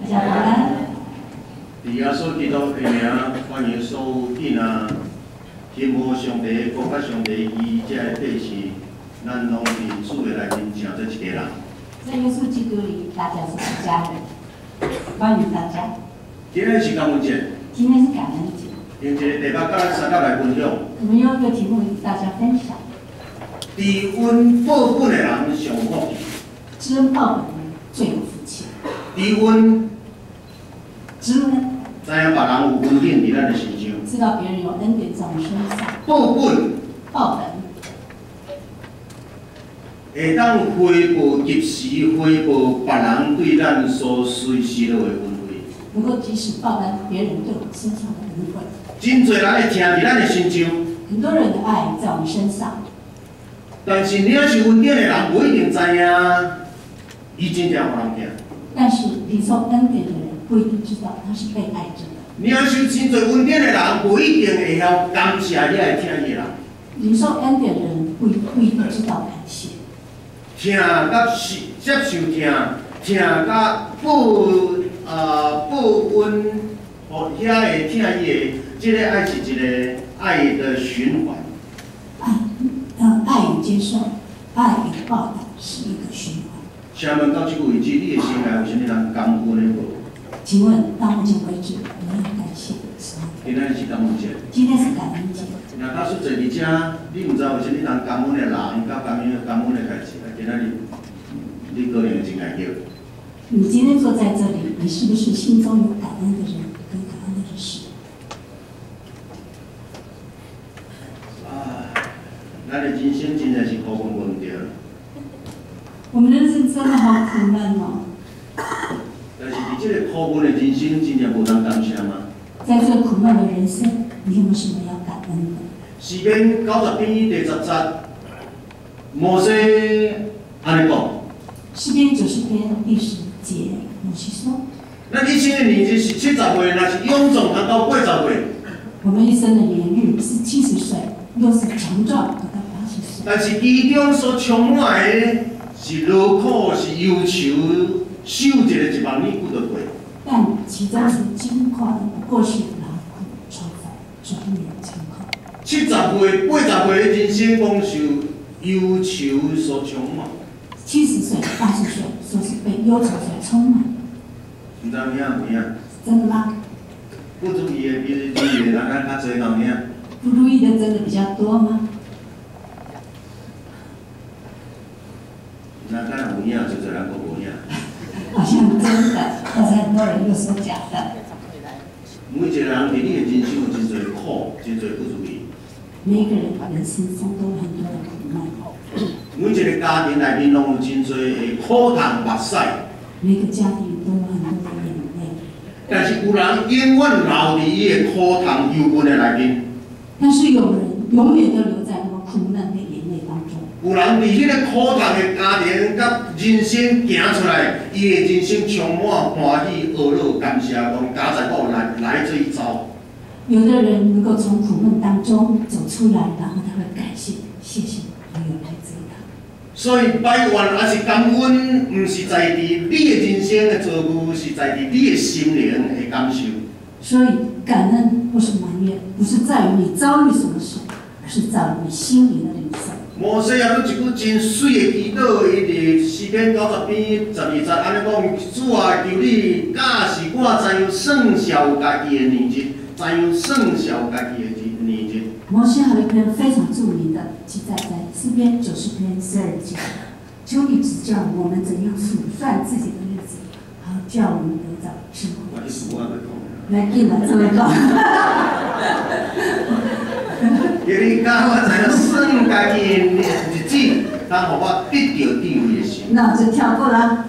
家平安。 伫耶稣基督的名，欢迎所有囡仔，信服上帝、国甲上帝伊遮的百姓，咱拢伫主的内面成做一家人。 在耶稣基督里，大家是一家人。欢迎大家。 今天是感恩节， 今天是感恩节。 用一个题目甲咱三甲来分享。 我们用一个题目与大家分享。 知恩报本的人上福气。 知恩报本的人最有福气。 知恩。 知恩。 知影别人有恩典伫咱的身上。 知道别人有恩典在我们身上。 报本。 报本。 会当回报及时回报别人对咱所随时落的恩惠。 能够及时报答别人对我们身上的恩惠。 真侪人会听伫咱的身上。 很多人的爱在我们身上。 但是领受恩典的人不一定知影，伊真正有人听。 但是领受恩典的人不一定知道他是被爱着的。 领受真侪恩典的人不一定会晓感谢你来听伊的人。 领受恩典的人不一定知道感谢。 听甲接受听甲报恩，互遐会听伊的，这个爱是一个爱的循环。 爱与接受，爱与报答是一个循环。 请问到这个为止，你的心内有啥物人感恩的无？ 请问到目前为止，你有感谢什么？ 今天是感恩节。 今天是感恩节。 若假使坐伫遮，你毋知有啥物人感恩的人，甲感恩的代志，今仔日你个人真爱叫。 你今天坐在这里，你是不是心中有感恩的人跟感恩的事？ 咱的人生真正是苦闷闷着。 我们的人生真的好苦闷哦。 但是伫这个苦闷的人生，真正无通感谢吗？ 在这苦闷的人生，你有没有什么要感恩的？ 诗篇90篇第10节，摩西安尼讲。 诗篇90篇第10节，摩西说： 咱一生的年纪是70岁，若是臃肿达到80岁。 我们一生的年日是70岁，又是强壮达到80岁。 但是其中所充满的是劳苦，是忧愁，守一个1万年骨就过。 但其中所经过的不过是劳苦愁烦，转眼成空。 70岁、80岁的人生，讲受忧愁所充满。 70岁、80岁，说是被忧愁所充满。 唔知有影有影？ 真的吗？ 不如意的比如意的人较侪有影。 不如意的真的比较多吗？ 那当然有影，就侪人讲无影。 好像真的，但是很多人又说假的。 每一个人伫你的人生有真侪苦，真侪不如意。 每一个人人生中都有很多的苦难。 每一个家庭内面拢有真侪的苦痛目屎。 每个家庭都有很多的眼泪。 但是有人永远留伫伊的苦痛忧闷的内面。 但是有人永远都留在那个苦难的眼泪当中。 有人伫迄个苦痛的家庭甲人生行出来，伊的人生充满欢喜、懊恼、感谢，讲家在我来这一招。 有的人能够从苦闷当中走出来，然后他会感谢，谢谢我有来这一趟。 所以摆怨还是感恩，毋是在于你的人生的造物，是在于你的心灵的感受。 所以感恩或是埋怨，不是在于你遭遇什么事，而是在于你心里的领受。 摩西也有一句真水的祈祷，伊伫诗篇90篇12节安尼讲：主啊，求你教示我怎样算小家己的年日，怎样算小家己的年日。 摩西还有一篇非常著名的记载在诗篇90篇12节，求你指教我们怎样数算自己的日子，好叫我们得到智慧。来，进来这位讲。 求你教我怎样算家己的日子，当互我得到智慧的心。 那我就跳过了。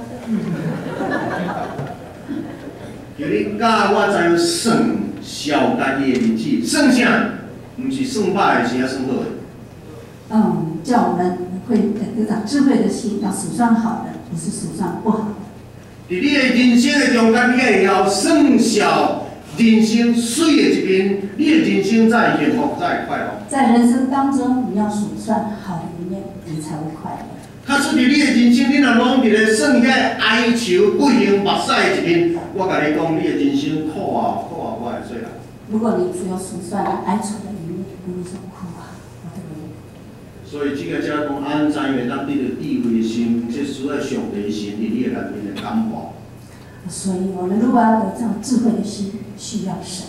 求你教我怎样算小家己的日子，算啥？毋是算歹的，是要算好的。 叫我们会得到智慧的心，要数算好的，不是数算不好的。 伫你的人生的中间，你会晓算小人生水的一面，你的人生才会幸福，才会快乐。 在人生当中，你要数算好的一面，你才会快乐。 假使伫你的人生，你若拢伫咧算遐哀愁、不幸、目屎的一面，我甲你讲，你的人生苦啊苦啊，我会做人。 如果你只有数算了哀愁的一面，你说苦啊，我的人。 所以这个才讲安怎会当得到智慧的心，这需要上帝的神伫你的内面的感化。 所以我们如果要得到智慧的心，需要神。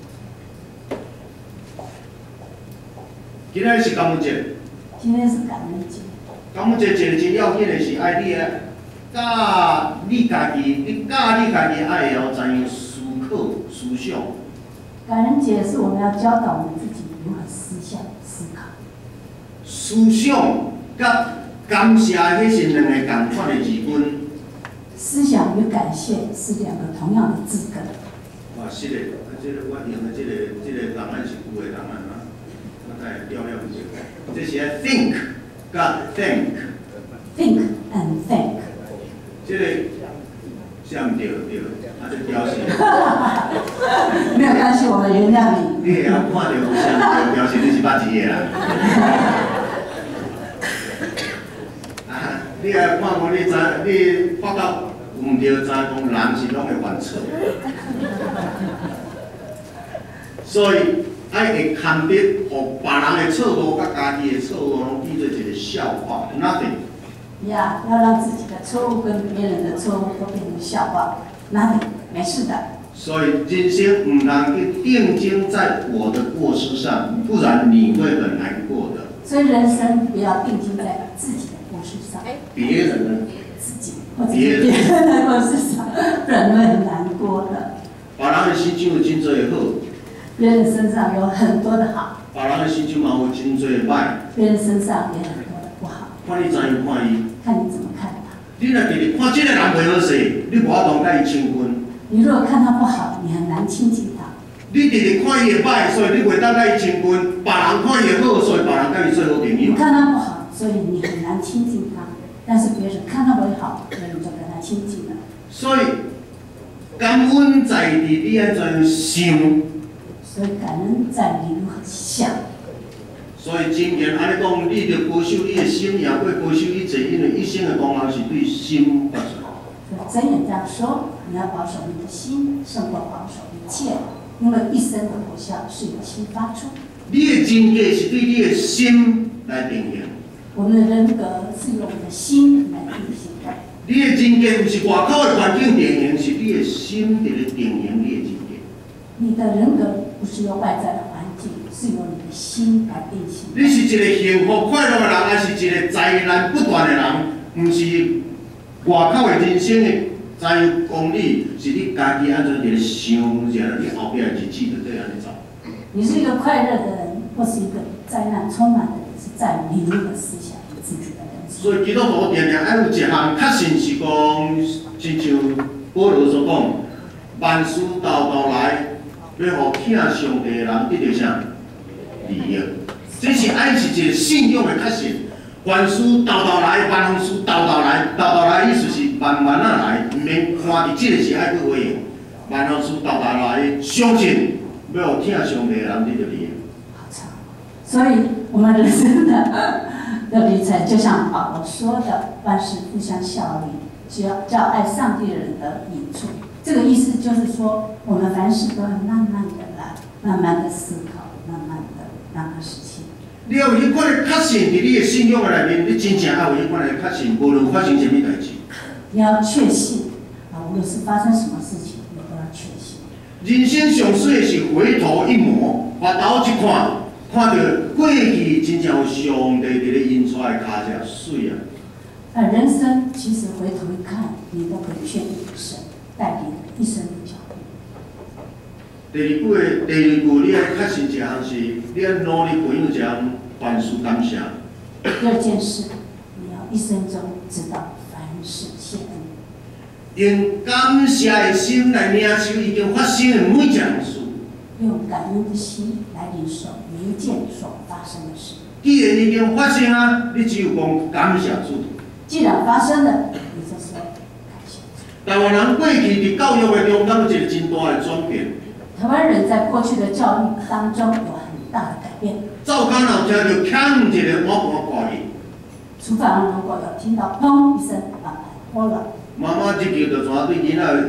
今天是感恩节。 今天是感恩节。 感恩节一个真要紧的是爱你的，教你家己，你教你家己爱会晓怎样思考、思想。 感恩节是我们要教导我们自己如何思想、思考。 思想甲感谢，迄是两个同款的字根。思想与感谢是两个同样的字根。 哇，是的，这个我用的这个答案是有的答案啊，我再调一下，这是 think 甲 thank。think and thank。 这个写唔对对，啊这表示。 没有关系，我们原谅你。 你会晓看到有写唔对，表示你是捌字的啦。你来看看，你发觉唔对，知讲人是拢会犯错。所以爱会看得，互别人的错误甲家己的错误拢记做一个笑话 ，nothing。 要让自己的错误跟别人的错误都变成笑话 ，nothing， 没事的。 所以人生唔能去定睛在我的过失上，不然你会很难过的。 所以人生不要定睛在自己的过失上， 别人的自己或者是别人的过失上，不然会很难过的。 别人的心情有真多的好， 别人身上有很多的好， 别人的心情嘛有真多的歹， 别人身上也很多的不好。 看你怎样看伊， 看你怎么看他。 你若直直看这个人袂好势，你无法度甲伊亲近。 你如果看他不好，你很难亲近他。 你直直看伊的歹，所以你袂当甲伊亲近；别人看伊的好，所以别人甲伊做好朋友。 你看他不好，所以你很难亲近他。但是别人看他不好，所以你就跟他亲近了。 所以感恩在于你安怎想。 所以感恩在于你如何想。 所以箴言安尼讲，你着保守你的心，也会保守你这因为一生的功劳是对心发出。 箴言这样说，你要保守你的心，胜过保守一切，因为一生的果效是由心发出。 你的人格是对你的心来定型。 我们的人格是由我们的心来定型的。 你的人格不是外口的环境定型，是你的心在咧定型你的人格。 你的人格不是由外在的环境，是由你的心来定型。 你是一个幸福快乐的人，还是一个灾难不断的人？不是外口的人生的才有公理，是你家己安怎在咧想，然后你后壁的日子就这样子走。 你是一个快乐的人，或是一个灾难充满的人，是在于你如何思想你自己的人生。 所以基督徒定定爱有一项确信是讲，亲像保罗所讲，万事豆豆来，要互听上帝的人得到啥利益。这是爱是一个信仰的确信。万事豆豆来，万事豆豆来，豆豆来意思是慢慢啊来，唔免看伫这个时爱去回应。万事豆豆来，相信要互听上帝的人得到利益。 好长，所以我们人生的旅程，就像保罗说的，万事互相效力，只要叫爱上帝的人得益处。这个意思就是说，我们凡事都要慢慢的来，慢慢的思考，慢慢的让它实现。 你要有迄款的确信伫你的信仰的内面，你真正要有迄款的确信，无论发生什么代志。 你要确信啊，无论是发生什么事情，你都要确信。 人生上水的是回头一摸，回头一看，看到过去真正有上帝伫咧引出来的脚只水啊！ 人生其实回头一看，你都可以确定神带领一生的脚步。 第二句，你要确信一项是，你要努力培养一项凡事感谢。 第二件事，你要一生中知道凡事谢恩。 用感谢的心来领受已经发生的每一件事。 用感恩的心来领受每一件所发生的事。 既然已经发生啊，你只有讲感谢主。 既然发生了，你就说感谢主。 台湾人过去伫教育的中，敢有一个真大的转变。 台湾人在过去的教育当中有很大的改变。 灶间后听到锵一个碗盘挂去。 厨房如果有听到砰一声，啊，慌了。 妈妈这叫就怎对囡仔？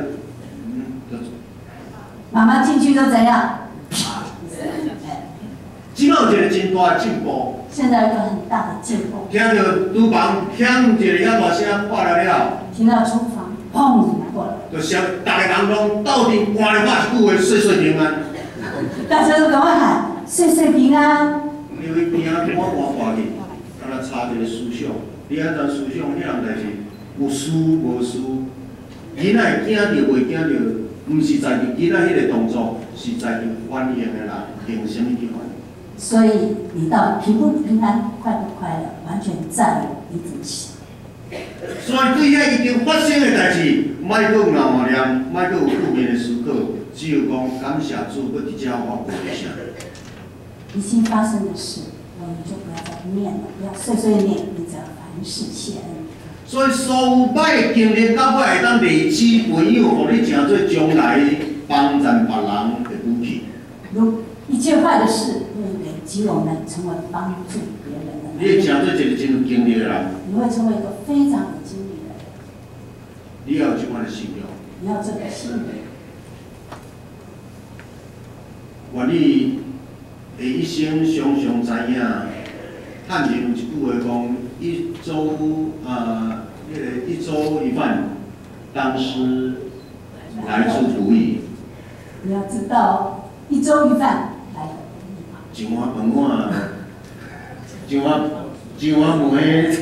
妈妈进去就怎样？ 即摆有一个真大的进步。 现在有一个很大的进步。 听到厨房响一个遐大声，破了了。听到厨房砰过了。 就想大家人拢斗阵喊咧骂一句话，岁岁平安。 大家都赶快喊岁岁平安。 因为边仔我看去，敢若差一个思想。你安怎思想？迄样代志有思无思？囡仔会惊着袂惊着？毋是在于囡仔迄个动作，是在于反应的人用什么去反应。 所以你到底平不平安、快不快乐，完全在于你怎么想。 所以对遐已经发生的代志，莫搁熬念，莫搁有负面的思考，只有讲感谢主，要伫遮我过一声。 已经发生的事，我们就不要再念了，不要碎碎念，你只要凡事谢恩。所以所有歹的经历到尾会当累积培养，互你成做将来帮助别人的武器。 如一切坏的事会累积我们成为帮助别人的。 你会成做一个真有经历的人。 你会成为一个非常有经历的人。 你要有这款的信仰。 你要这个信仰。 愿你会一生常常知影，汉人有一句话讲：一粥一饭，当思来之不易。 你要知道，一粥一饭来的不易。 一碗饭碗，一碗糜，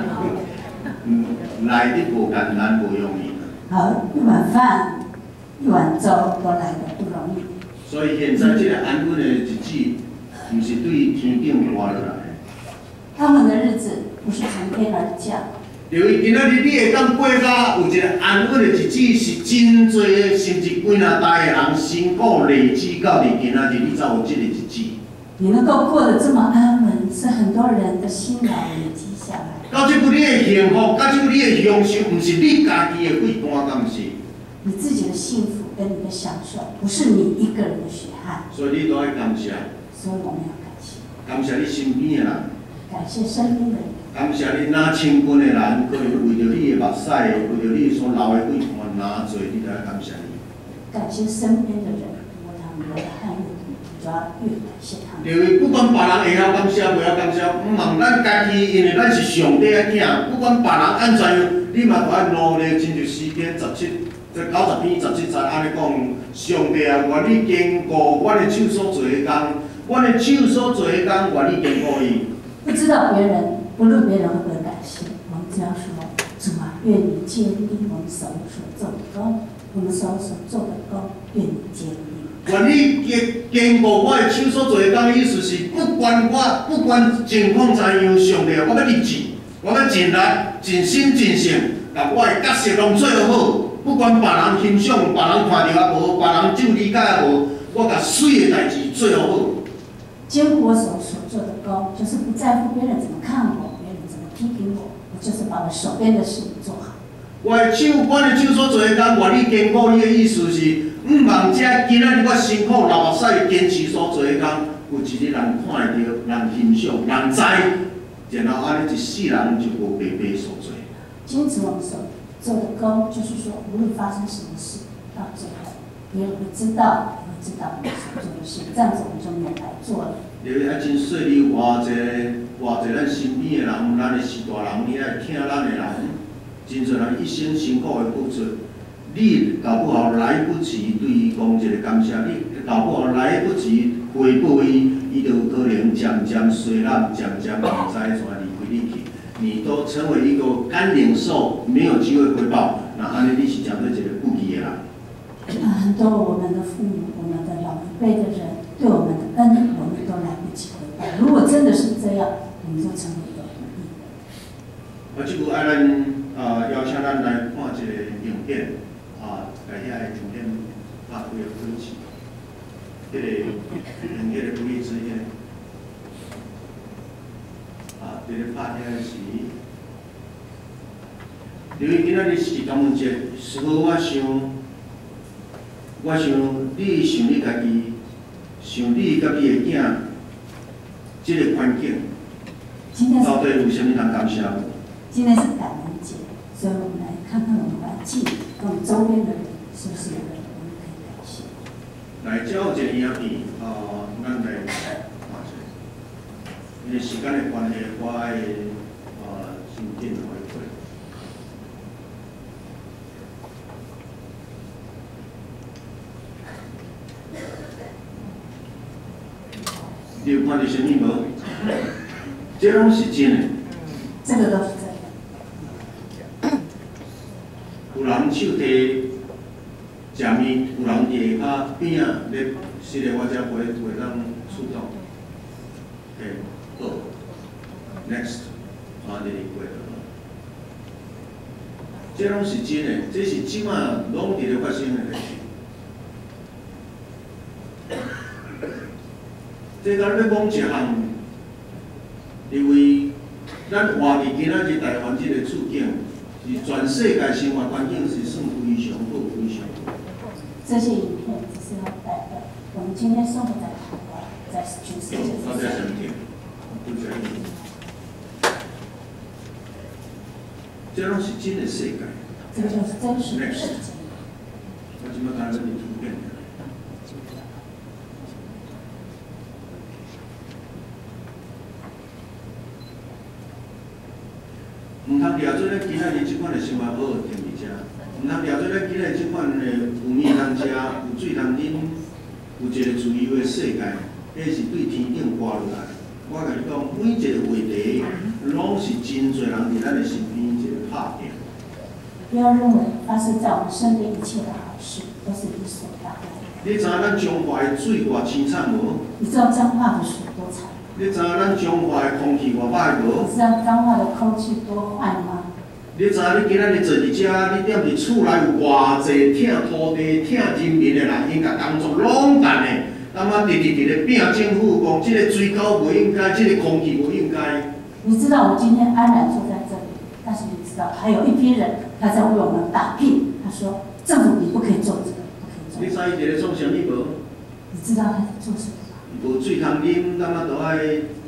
来得无简单，无容易。 好，一碗饭、一碗粥都来得不容易。 所以现在这个安稳的日子，不是对天顶滑落来。 他们的日子不是从天而降。 由于今仔日你会当过到有一个安稳的日子，是真多甚至几若代的人辛苦累积到伫今仔日，你才有这个日子。 你能够过得这么安稳，是很多人的辛劳累积下来。 到这步你的幸福，到这步你的享受，不是你家己的血汗，敢不是？ 你自己的幸福跟你的享受，不是你一个人的血汗。 所以你都要感谢。 所以我们要感谢。 感谢你身边的人。 感谢身边的人。 感谢你拿亲近的人，可以为着你的目屎，为着你所流的血汗拿做，你都要感谢你。 感谢身边的人，如果他们流的汗越多，就要越感谢他们。 因为不管别人会晓感谢，袂晓感谢，毋茫咱家己，因为咱是上帝的囝，不管别人安怎样，你嘛都要努力。亲像诗篇这90篇17节安尼讲，上帝啊，愿你坚固阮的手所做的工，阮的手所做的工，愿你坚固伊。不知道别人，不论别人会不会感谢，我们只要说：主啊，愿你坚定我们手所做的工，我们手所做的工，愿你坚定。 愿你坚固我的手所做的工的意思是，不管情况怎样，上帝，我要立志，我要尽力、尽心、尽性，把我的角色拢做好。不管别人欣赏，别人看到也无，别人就理解也无，我甲水的代志做好。 坚固我手所做的工，就是不在乎别人怎么看我，别人怎么批评我，我就是把我手边的事做好。 我的手所做的工，愿你坚固你的意思是，毋茫遮今仔日我辛苦流目屎坚持所做的工，有一日人看会到，人欣赏，人知，然后安尼一世人就无白白所做。 坚持我们所做的工，就是说，无论发生什么事，到最后别人会知道，也会知道我们所做的事，这样子我们就免来做了。 因为啊，真细腻偌济咱身边的人，咱的士大人，你爱听咱的人，真侪人一生辛苦的付出，你搞不好来不及对伊讲一个感谢，你搞不好来不及回报伊，伊就有可能渐渐衰烂，渐渐唔知怎离开你去。你都成为一个干领受，没有机会回报，那安尼你是讲做一个不义的人。 很多我们的父母、我们的老一辈的人对我们的恩，我们都来不及回报。如果真的是这样，我们就成为一个不义的。 我即句爱咱邀请咱来看一个影片，把遐个影片拍几个分析，迄个用迄个不义之言。伫咧拍遐个时，由于今仔日是端午节，所以我想你想你家己，想你甲你的囝，即个环境， 到底有啥物通感谢无？ 今天是感恩节，所以我们来看看我们环境跟我们周边的人是不是有人我们可以感谢。 来，只有一个影片，咱来看一下。因为时间的关系，我爱先紧来过。你有看到啥物无？这拢是真的。 这个都是真的。 有人手提食面，有人伫下骹边仔咧，是咧我遮袂当触动。好 ，next， 你过了。这拢是真的，这是即马拢伫咧发生的代志。这甲要讲一项，因为咱活伫今仔日台湾这个处境，是全世界生活环境是算非常好、非常好。 这些影片只是要代表我们今天生活在台湾，在全世界到底什么点？不全面。这拢是真的世界。 这个就是真实的世界。 我即摆看这个图片。唔通抓做咱今仔日即款的生活好好停伫遮，唔通抓做咱今仔日即款的有面通食、有水通啉、有一个自由的世界，迄是对天顶挂落来。我甲你讲，每一个话题，拢是真侪人伫咱的身边一个拍拼。 不要认为发生在我们身边一切的好事都是理所当然。 你知影咱彰化的水偌凄惨无？ 你知道彰化的水多惨？ 你知影咱彰化的空气偌歹无？ 你知道彰化的空气多坏吗？ 你知影你今仔日坐伫遮，你踮伫厝内有偌济疼土地、疼人民的人，因甲工作拢干的，直咧拼政府，讲即个水沟不应该，即个空气不应该。 你知道我今天安然坐在这里，但是你知道还有一批人他在为我们打拼。他说：“政府你不可以做这个，不可以做。” 你知伊伫咧做啥物无？ 你知道他在做什么吗？ 无水通啉，就爱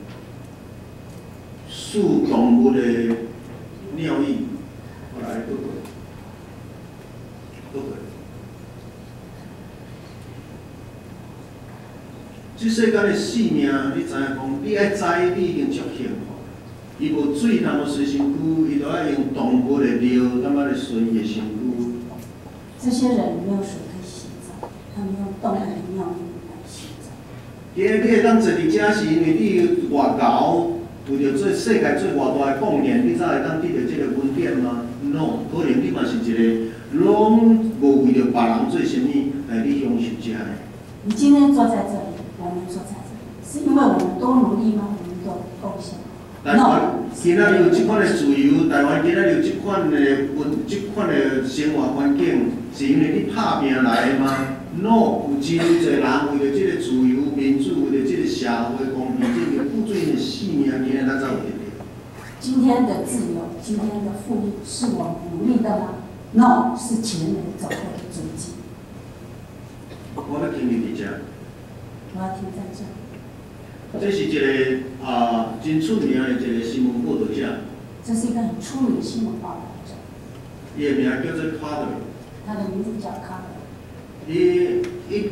输动物的尿液，我来倒过，倒过。即世间的性命，你知影讲，你爱知，你已经足幸福。伊无水通随身躯，伊就爱用动物的尿，来顺伊的身躯。 这些人没有水可以洗澡，他们用动物的尿液来洗澡。 你会当坐伫遮，是因为你外交为着做世界做偌大的贡献，你才会当得到这个恩典吗 ？No， 可能你嘛是一个拢无为着别人做啥物来你享受遮的。 你今天坐在这里，我们坐在这里，是因为我们多努力吗？我们多贡献吗？ 台湾今仔日有即款的自由，台湾今仔日有即款的生活环境，是因为你拍拼来的吗 ？No， 有真侪人为着即个自由、民主，为着即个社会公平，这个付出因的性命，今日咱才有得到。 今天的自由，今天的富裕，是我们努力的吗 ？No， 是前人走过的足迹。 我要停伫遮。 我要停在这里。 这是一个真出名的一个新闻报道者。 这是一个很出名的新闻报道者。 伊的名叫做卡特。 他的名字叫卡特。 伊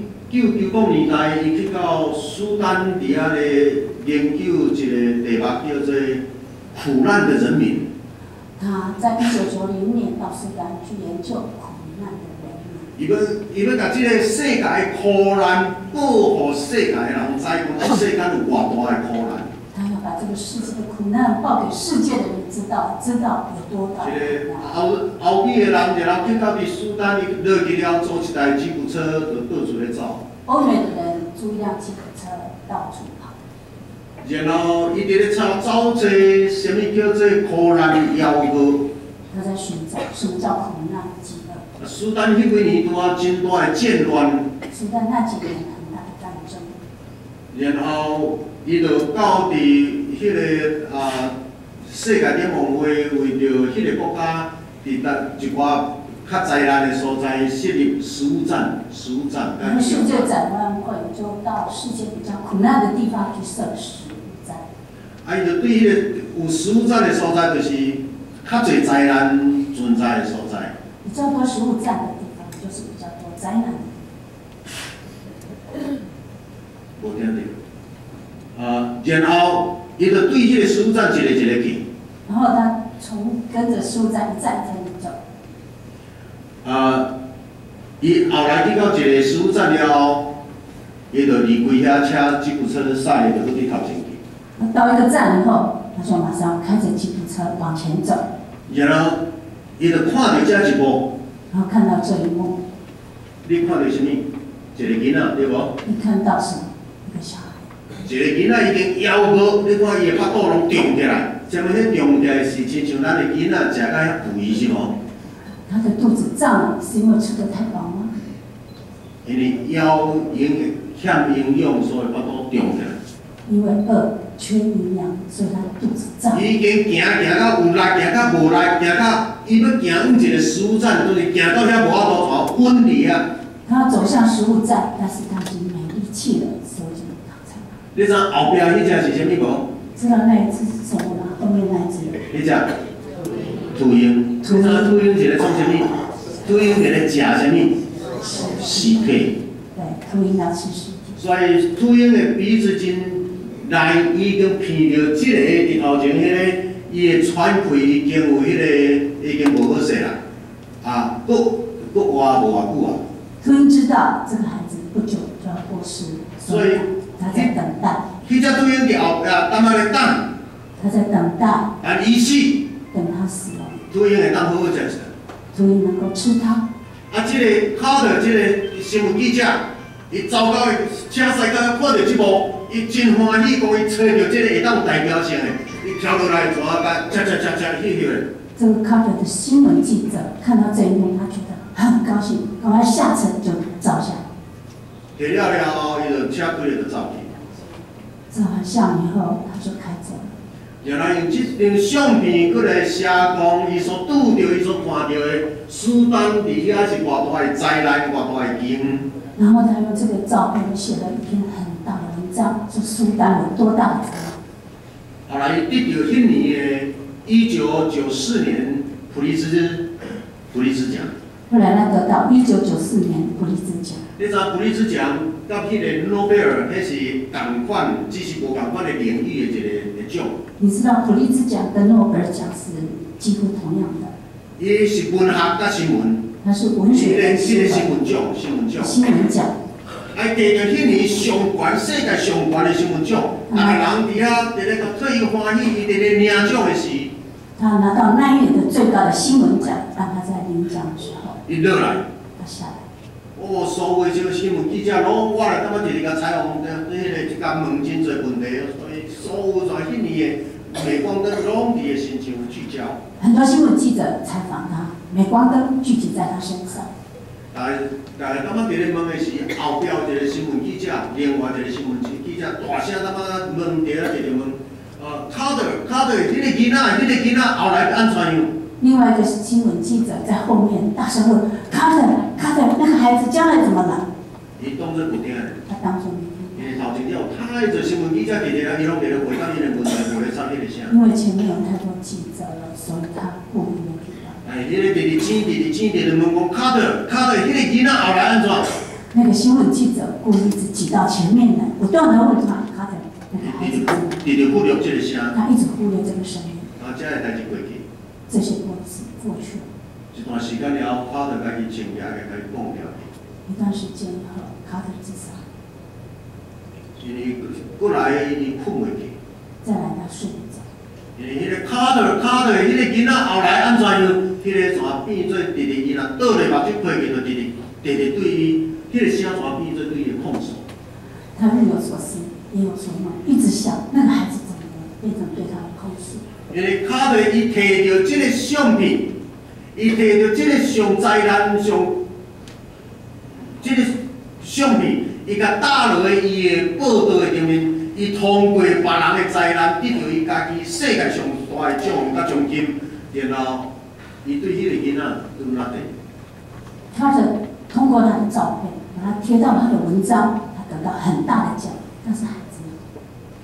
1999年代，伊去到苏丹伫遐咧研究一个题目叫做“苦难的人民”。 他在1990年到苏丹去研究苦难的人民。 伊要甲即个世界的苦难报互世界的人知，讲世间有偌大的苦难。 他要把这个世界的苦难报给世界的人知道有多大的苦难。 欧美的人然后去到伫苏丹，伊落去了，坐一台吉普车，就到处咧走。 欧美的人租一辆吉普车到处跑。 然后伊伫咧找找这什么叫做苦难的邀号。 他在寻找什么叫苦难饥饿。 苏丹迄几年拄啊真大的战乱。 苏丹那几年很大的战争。 然后伊就到伫迄个世界展望会，为着迄个国家伫一寡较灾难的所在设立食物站。 我们世界展望会就到世界比较苦难的地方去设食物站。 伊就对迄个有食物站的所在，就是较侪灾难存在的所在。 比较多食物站的地方，就是比较多灾难的。 无听到。然后伊就对迄个食物站一个一个去。 然后他跟着食物站一站一站地走。 伊后来去到一个食物站了后，伊就离规遐车吉普车驶，就去头前去。 到一个站以后，他就马上开着吉普车往前走。 然后，伊就看到这一幕。 然后看到这一幕。 你看到什么？一个囡仔，对无？ 你看到什么？一个小孩。 一个囡仔已经腰无，你看伊的腹肚拢肿起来。什么？迄肿起来是亲像咱的囡仔食到遐肥是无？ 他的肚子胀了，是因为吃得太饱吗？ 因为腰欠营养，所以腹肚肿起来。 因为饿，缺营养，所以他肚子胀。 伊已经行到有力，行到无力，行到伊要行往一个食物站，就是行到遐无法度全昏去啊。 他要走向食物站，但是他已经没力气了，所以就躺在那。 你知后壁迄只是啥物无？ 知道那一只是什么吗？后面那一只。 迄只秃鹰。你知秃鹰是咧创啥物？秃鹰是咧食啥物？尸体。 对，秃鹰要吃尸体。 所以秃鹰的鼻子真内已经闻到即个伫头前迄个伊的喘气已经有迄个已经无好势啦，佫活无偌久啊。 秃鹰知道这个孩子不久就要过世，所以他在等待。 迄只秃鹰伫后壁踮仔咧等。 他在等待。 伊死。 等他死了。 秃鹰会当好好食食。 秃鹰能够吃它。 即个卡特，即个新闻记者，伊走到车驶到看到即幕，伊真欢喜，讲伊找到即个会当有代表性的，伊跳落来，怎啊甲恰翕翕的。 这个卡特的新闻记者看到这一幕，他觉得很高兴，赶快下车就照相。 翕了后，伊就车开了就走去。 照完相以后，他就开走了。 然后用即张相片，过来写讲伊所拄着、伊所看到的苏丹伫遐是偌大的灾难、偌大的惊。 然后他用这个照片写了一篇很大的文章，说苏丹有多大的灾难。 后来得到迄年的1994年普利兹奖。后来他得到 1994年普利兹奖。 你知普利兹奖甲迄个诺贝尔，迄是同款，只是无同款的领域的一个奖。 你知道普利兹奖跟诺贝尔奖是几乎同样的？ 伊是文学甲新闻。 它是文学跟新闻。新闻奖。 哎，摕到迄年上悬世界上悬的新闻奖，逐个人伫遐伫咧甲替伊欢喜，伊伫咧领奖的时。 他拿到那一年的最高的新闻奖，当他在领奖的时候。 伊落来。 他下来。 所有这新闻记者拢我来，感觉直直甲采访，迄个即甲问真侪问题，所以所有在迄年的镁光灯拢伫个身上聚焦。 很多新闻记者采访他，镁光灯聚集在他身上。 大家感觉伫咧问的是后壁一个新闻记者，另外一个新闻记者大声感觉问题啊，直直问，卡特，迄个囡仔后来安怎样？ 另外一个新闻记者在后面大声问：“卡特，那个孩子将来怎么了？” 伊当作不听。 他当作没听。 因为头前了有太多新闻记者伫咧，伊拢伫咧回答伊的问题，无咧插迄个声。 因为前面有太多记者了，所以他故意没听到。 迄个直直问讲卡特，迄个囡仔后来安怎？ 那个新闻记者故意一直挤到前面来，不断地问他卡特，那个孩子。 直直忽略这个声。 他一直忽略这个声音。 这个代志过去。 这些过去了。 一段时间了，卡特家己请假，家己放掉。 一段时间以后，卡特自杀。 因为过来伊困袂去。 再来他睡不着。 因为迄个卡特，迄个囡仔后来安怎样？迄个怎变做直直伊若倒咧目睭开去，就直直对伊，迄个声怎变做对伊的控诉。 他日有所思，夜有所梦，一直想那个孩子怎么了，变成对他的控诉。 因为卡特伊摕到即个相片，伊摕到即个上灾难即个相片，伊甲打落伊的报道的顶面，伊通过别人的灾难，得到伊家己世界上大的奖甲奖金，然后伊对迄个囡仔都那地。 卡特通过他的照片，把它贴到他的文章，他得到很大的奖，但是孩子呢？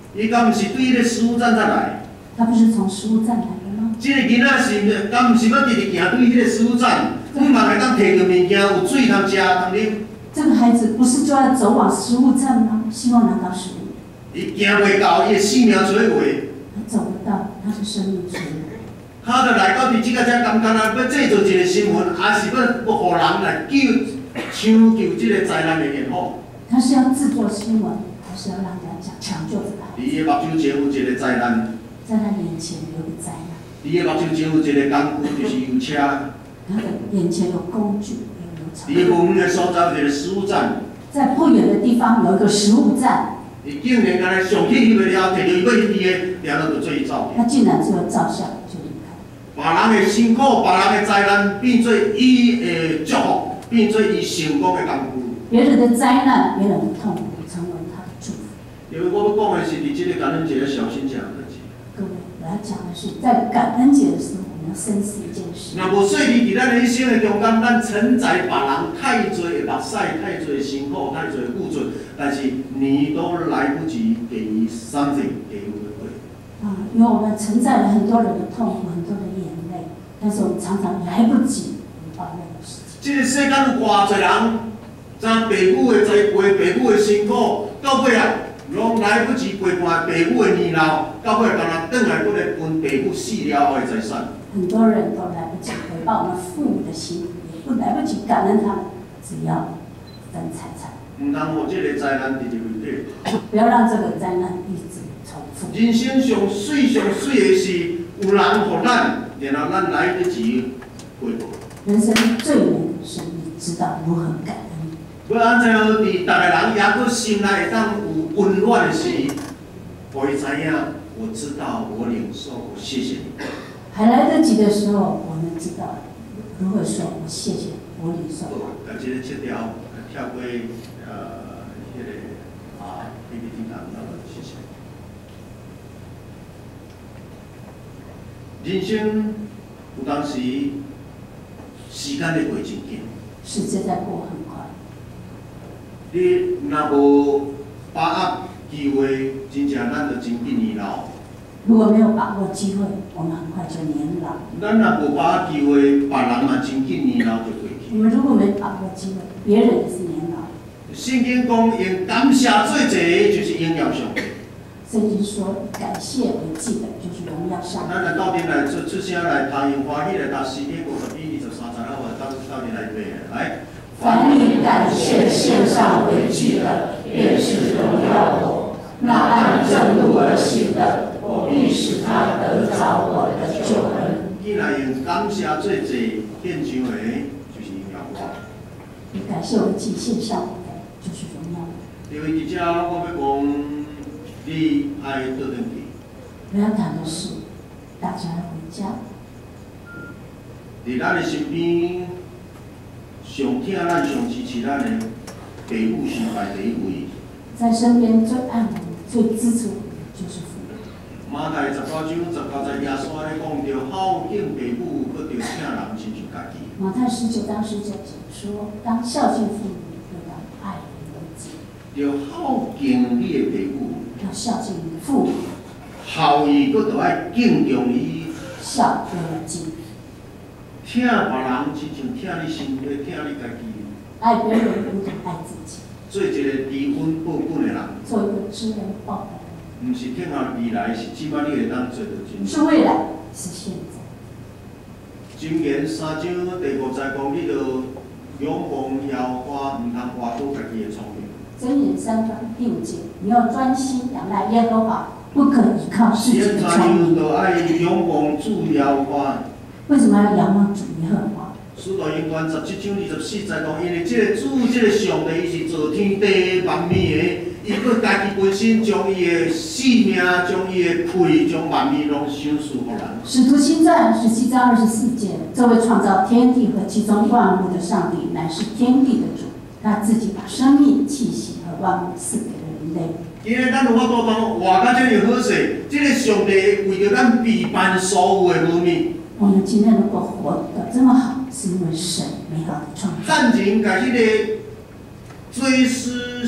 伊敢毋是对迄个食物站才来？ 他不是从食物站来的吗？ 这个囡仔是敢毋是要直直行对迄个食物站，希望会当摕到物件，有水通食通啉。 这个孩子不是就要走往食物站吗？希望拿到食物。 伊行袂到，伊的性命摧毁。 他走不到，他的生命摧毁。 他就来到伫即个遮，敢要制造一个新闻，还是要互人来抢救即个灾难的延后？ 他是要制作新闻，还是要让大家抢救这个孩子？ 伊的目睭前有一个灾难， 在他眼前有个灾难。 伊的目睭前有一个工具，就是油车。 他的眼前有工具，有油槽。 伊无远的所在有一个食物站。 在不远的地方有一个食物站。 伊竟然干来上去翕了，摕到伊要翕的，然后就做伊照片。 他竟然只有照相就离开。 别人的辛苦，别人的灾难，变做伊的祝福，变做伊成功的工具。 别人的灾难，别人的痛苦，成为他的祝福。 因为我要讲的是，伫即个感恩节的小心讲的事。 各位，我要讲的是，在感恩节的时候，我们要深思一件事。 若无说伫咱的一生的中间，咱承载别人太多的目屎、太多的辛苦、太多的付出，但是你都来不及给予 something， 给予回馈。 因为我们承载了很多人的痛苦、很多的眼泪，但是我们常常来不及回报任何事情。 这个世间有偌侪人，将父母的栽培、父母的辛苦，到尾啊，拢来不及陪伴父母的年老，到尾干那转来过来分父母死了后的财产。 很多人都来不及回报我们父母的心，也不来不及感恩他们，只要分财产。 唔通让这个灾难直直回转。 不要让这个灾难一直重复。 人生上水的是有人互咱，然后咱来得及回报。 人生最美的是你知道如何感恩。 要安怎样伫逐个人也搁心内会当有温暖的时，互伊知影，我知道，我领受，我谢谢你。 还来得及的时候，我们知道如何说我谢谢，我领受。 把这个切掉，跳过迄个PPT 谈到的，谢谢。人生有当时时间会过真紧， 时间在过很快。 你若无把握机会，真正咱就真紧年老。 如果没有把握机会，我们很快就年老。 咱若无把握机会，别人嘛真紧年老就过去。 我们如果没把握机会，别人也是年老。 圣经讲用感谢做祭，就是荣耀上帝。 圣经说感谢为祭的，就是荣耀上帝。 咱来到底来出声来谈用欢喜来答诗篇51、23、32，到底来背来。 凡以感谢献上为祭的，便是荣耀我；那按正路而行的，我必使他得着我的救恩。 既然用感谢做祭献上的，就是荣耀我。 以感谢为祭献上的，就是荣耀我。 因为伫遮我要讲，你爱倒转去。 我要谈的是，大家要回家。 伫咱的身边，上疼咱、上支持咱的父母是排第一位。 在身边最爱我们、最支持我们的就是父母。 马太19章19节，耶稣安尼讲：着孝敬父母，搁着疼人，亲像家己。 马太19章19节说：当孝敬父母，又当爱你的子。 着孝敬你的父母。 要孝敬你的父母。 孝义，搁着爱敬重伊。 孝又要敬。 疼别人，亲像疼你身体，疼你家己。 爱别人如同爱自己。 做一个知恩报本的人。 做一个知恩报德的人。不是听后未来，是起码你会当做到真。 是未来，是现在。 箴言3章第5节讲，你着仰望耶和华，唔通挖苦家己的聪明。 箴言3章第5节，你要专心仰赖耶和华，不可依靠自己的聪明。 就爱仰望主耶和华。 为什么要仰望主耶和华？ 使徒行传17章24节讲，因为这个主，这个上帝，伊是造天地万物的，伊佮家己本身将伊的性命、将伊的血、将万物拢赏赐予人。 使徒行传17章24节，这位创造天地和其中万物的上帝，乃是天地的主，他自己把生命、气息和万物赐给了人类。 今日咱有法度讲，活到这样好势，这个上帝为着咱备办所有的无物。 我们今天能够活得这么好，是因为神美好的创造。 汉人甲迄个做事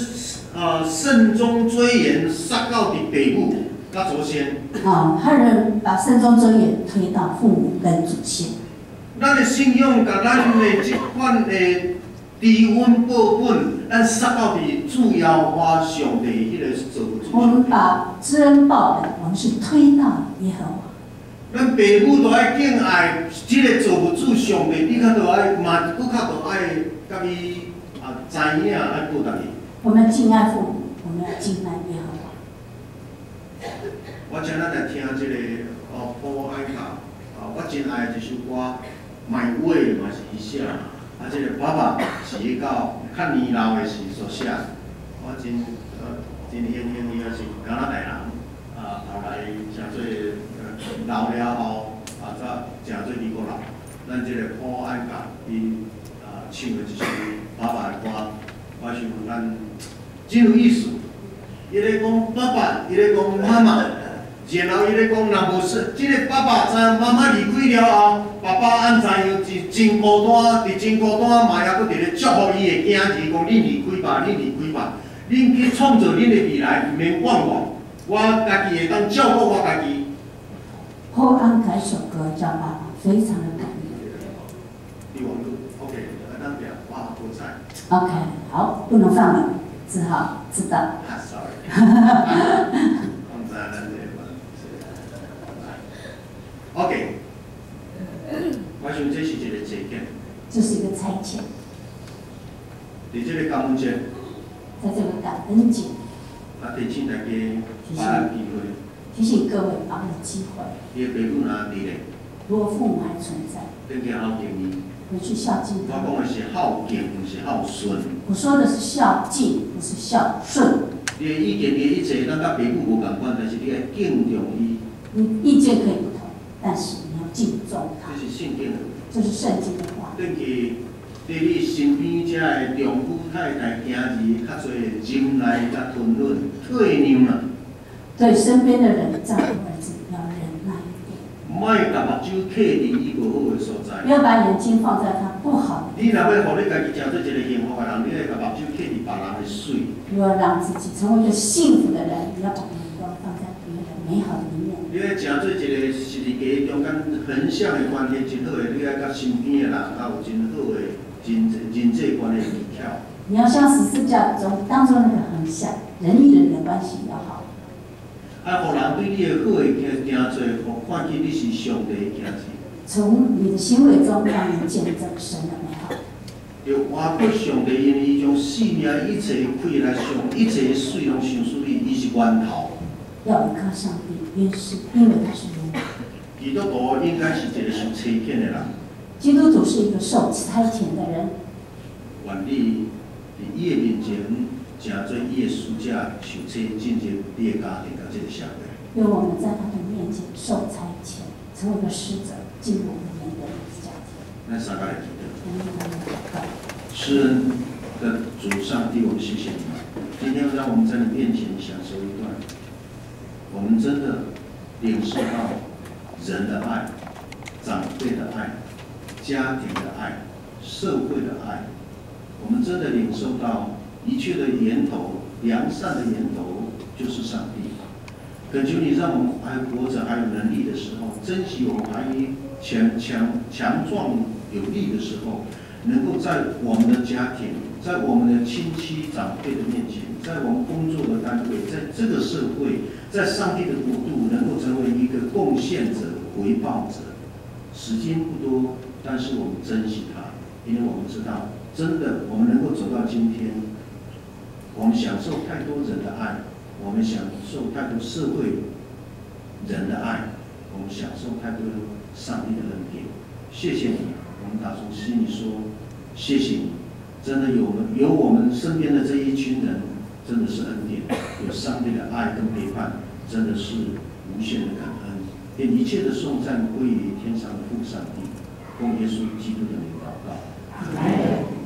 慎终追远杀到伫父母甲祖先。 汉人把慎终追远推到父母跟祖先。 咱的信仰甲咱的这款的知恩报本，咱杀到伫主要花上帝迄个做主。 我们把知恩报本，我们是推到耶和华。 咱父母都爱敬爱即个造物主上帝，你较都爱嘛，搁较都爱甲伊知影爱报答伊。我们敬爱父母，我们要敬爱耶和华。 我请咱来听即个保安卡，我真爱的一首歌，My Way 嘛是伊写，即个爸爸是伊到较年老的时所写，我真庆幸伊也是加拿大人，后来诚做老了后，才诚做美国人。咱即个保安卡伊唱的一首爸爸的歌，我想咱真有意思。伊咧讲爸爸，伊咧讲妈妈。然后伊咧讲，若无说，即个爸爸知影妈妈离开了后，爸爸安怎样真孤单，伫真孤单，嘛也搁伫咧祝福伊的囝儿，讲恁离开吧，恁离开吧，恁去创造恁的未来，毋免怨我，我家己会当照顾我家己。 后安凯首歌叫《爸爸》，非常的感人。 你网络 OK， 咱别爸爸不在。 OK， 好，不能放了，只好知道。 Sorry。OK， 我想这是一个节俭。 这是一个差遣。 伫这个感恩节。 在这个感恩节。 提醒大家把握机会。 提醒各位把握机会。 你的父母若伫咧， 如果父母还存在， 回去孝敬伊。 回去孝敬他。 我讲的是孝敬，不是孝顺。 我说的是孝敬，不是孝顺。 你的意见，你的一切，咱甲父母无共款，但是你要敬重伊。 你意见可以不同，但是你要敬重他。 这是圣经的。 这是圣经的话。 等去对你身边遮的丈夫、太太、囝儿，较侪忍耐、甲吞忍、退让啦。对身边的人，丈夫、儿子要忍耐一点。 莫把目睭刻伫伊无好的所在。 不要把眼睛放在他不好的。 你若要互你家己成做一个幸福的人，你要把目睭刻伫别人的水。 如果让自己成为一个幸福的人，你要把眼光放在别人美好的一面。 你要成做一个是伫家中间横向的关系真好的，你要甲身边的人也有真好的人际关系技巧。 你要像十字架中当中那个横向，人与人的关系要好。 互人对你的好的行做，互看见你是上帝的囝子。 从你的行为中让人见证神的美好。 要活过上帝，因为伊将生命一切开来上，一切的水拢想属你，伊是源头。 要依靠上帝，因为他是源头。 基督徒应该是一个受差遣的人。 基督徒是一个受差遣的人。 愿你伫伊的面前，成做伊的使者，受差进入你的家庭甲这个社会。 愿我们在他的面前受差遣，成为一个使者，进入我们每个人的家庭。 那三个来记得。施恩的主上帝，我们谢谢你。今天让我们在你面前享受一段，我们真的领受到人的爱、长辈的爱、家庭的爱、社会的爱。我们真的领受到一切的源头，良善的源头就是上帝。恳求你，让我们还活着、还有能力的时候，珍惜我们还强壮有力的时候，能够在我们的家庭、在我们的亲戚长辈的面前，在我们工作的单位，在这个社会，在上帝的国度，能够成为一个贡献者、回报者。时间不多，但是我们珍惜它，因为我们知道，真的，我们能够走到今天，我们享受太多人的爱，我们享受太多社会人的爱，我们享受太多上帝的恩典。谢谢你，我们打从心里说，谢谢你。真的有我们身边的这一群人，真的是恩典，有上帝的爱跟陪伴，真的是无限的感恩。愿一切的颂赞归于天上的父上帝，奉耶稣基督的名祷告。